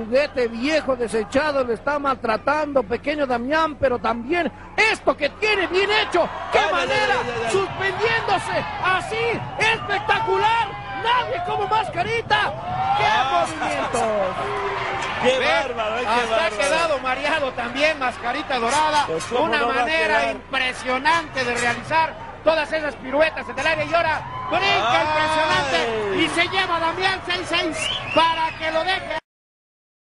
juguete viejo desechado le está maltratando pequeño Damián, pero también esto que tiene bien hecho, qué manera, suspendiéndose así, espectacular, nadie como Mascarita, qué movimientos. ¡Qué bárbaro! Hasta ha quedado mareado también Mascarita Dorada. Pues, una manera impresionante de realizar todas esas piruetas en el aire y ahora brinca impresionante y se lleva a Damián 6-6 para que lo deje.